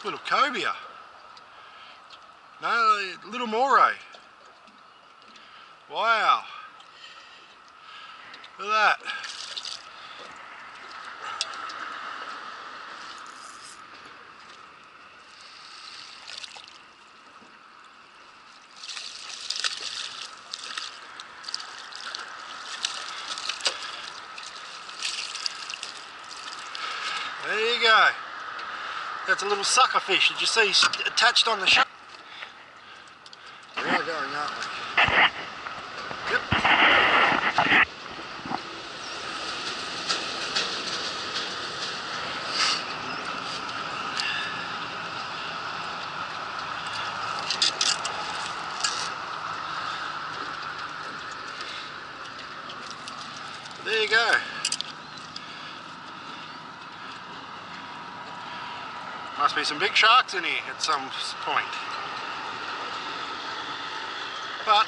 Little cobia. No, little moray. Wow. Look at that. There you go. That's a little sucker fish. Did you see he's attached on the shore? We are going, aren't we? Yep. There you go. Must be some big sharks in here at some point. But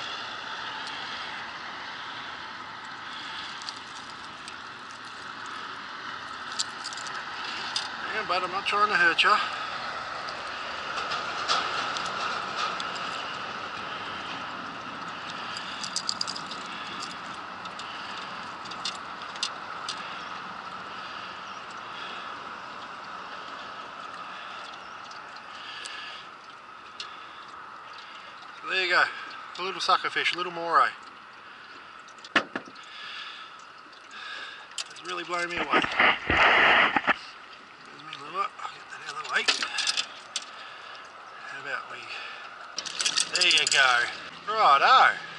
yeah, but I'm not trying to hurt you. There you go, a little sucker fish, a little moray. It's really blown me away. I'll get that out of the way. How about we... There you go. Righto.